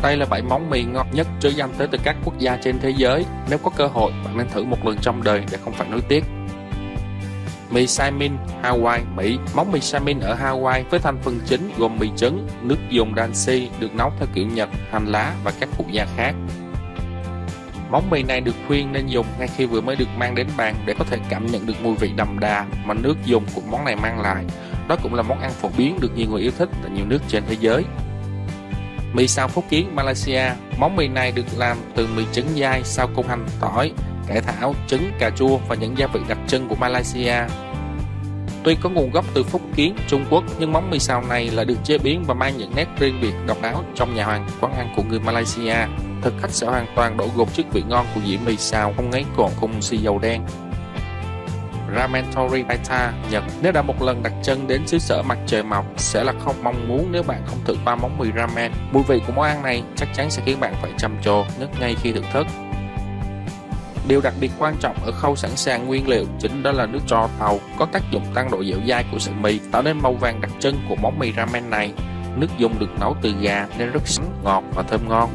Đây là 7 món mì ngon nhất trứ danh tới từ các quốc gia trên thế giới. Nếu có cơ hội, bạn nên thử một lần trong đời để không phải nuối tiếc. Mì Saimin, Hawaii, Mỹ. Món mì Saimin ở Hawaii với thành phần chính gồm mì trứng, nước dùng danshi được nấu theo kiểu Nhật, hành lá và các phụ gia khác. Món mì này được khuyên nên dùng ngay khi vừa mới được mang đến bàn để có thể cảm nhận được mùi vị đậm đà mà nước dùng của món này mang lại. Đó cũng là món ăn phổ biến được nhiều người yêu thích tại nhiều nước trên thế giới. Mì xào phúc kiến, Malaysia. Món mì này được làm từ mì trứng dai, sao cung hành, tỏi, cải thảo, trứng, cà chua và những gia vị đặc trưng của Malaysia. Tuy có nguồn gốc từ Phúc Kiến, Trung Quốc, nhưng món mì xào này lại được chế biến và mang những nét riêng biệt độc đáo trong nhà hàng quán ăn của người Malaysia. Thực khách sẽ hoàn toàn đổ gục chức vị ngon của dĩa mì xào không ngấy cồn cùng xì dầu đen. Ramen Tori Raita, Nhật. Nếu đã một lần đặt chân đến xứ sở mặt trời mọc, sẽ là không mong muốn nếu bạn không thử qua món mì ramen. Mùi vị của món ăn này chắc chắn sẽ khiến bạn phải trầm trồ ngất ngây khi thưởng thức. Điều đặc biệt quan trọng ở khâu sẵn sàng nguyên liệu chính đó là nước tro tàu, có tác dụng tăng độ dẻo dai của sợi mì, tạo nên màu vàng đặc trưng của món mì ramen này. Nước dùng được nấu từ gà nên rất sánh, ngọt và thơm ngon.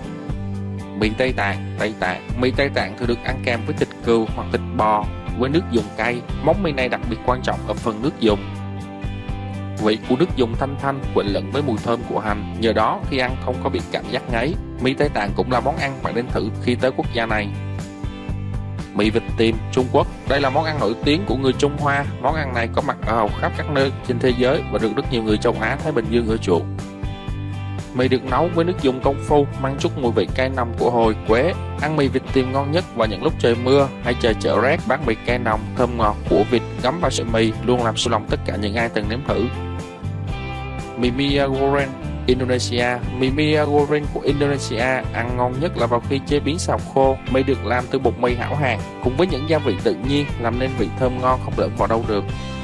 Mì Tây Tạng, Mì Tây Tạng thường được ăn kèm với thịt cừu hoặc thịt bò với nước dùng cay. Món mì này đặc biệt quan trọng ở phần nước dùng. Vị của nước dùng thanh thanh quyện lẫn với mùi thơm của hành, nhờ đó khi ăn không có bị cảm giác ngấy. Mì Tây Tạng cũng là món ăn bạn nên thử khi tới quốc gia này. Mì vịt tiềm, Trung Quốc. Đây là món ăn nổi tiếng của người Trung Hoa. Món ăn này có mặt ở hầu khắp các nơi trên thế giới và được rất nhiều người châu Á, Thái Bình Dương ưa chuộng. Mì được nấu với nước dùng công phu, mang chút mùi vị cay nồng của hồi, quế. Ăn mì vịt tiềm ngon nhất vào những lúc trời mưa hay trời chợ rét. Bát mì cay nồng, thơm ngọt của vịt ngấm vào sợi mì luôn làm sôi lòng tất cả những ai từng nếm thử. Mì Mia Goreng, Indonesia. Mì Mia Goreng của Indonesia ăn ngon nhất là vào khi chế biến xào khô. Mì được làm từ bột mì hảo hạng cùng với những gia vị tự nhiên làm nên vị thơm ngon không lẫn vào đâu được.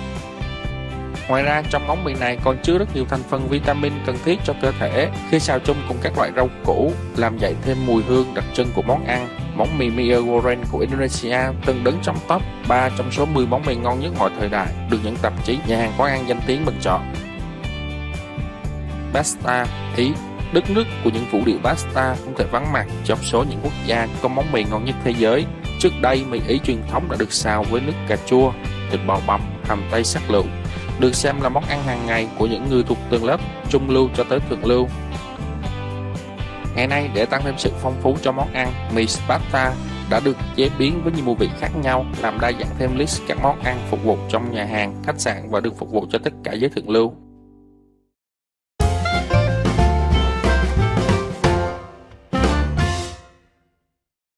Ngoài ra trong món mì này còn chứa rất nhiều thành phần vitamin cần thiết cho cơ thể. Khi xào chung cùng các loại rau củ làm dậy thêm mùi hương đặc trưng của món ăn. Món mì Mia Goreng của Indonesia từng đứng trong top 3 trong số 10 món mì ngon nhất mọi thời đại, được những tạp chí nhà hàng quán ăn danh tiếng bình chọn. Pasta, Ý. Đất nước của những vũ điệu pasta không thể vắng mặt trong số những quốc gia có món mì ngon nhất thế giới. Trước đây, mì Ý truyền thống đã được xào với nước cà chua, thịt bò bằm, hầm tây sắc lựu, được xem là món ăn hàng ngày của những người thuộc tầng lớp trung lưu cho tới thượng lưu. Ngày nay, để tăng thêm sự phong phú cho món ăn, mì pasta đã được chế biến với nhiều mùi vị khác nhau, làm đa dạng thêm list các món ăn phục vụ trong nhà hàng, khách sạn và được phục vụ cho tất cả giới thượng lưu.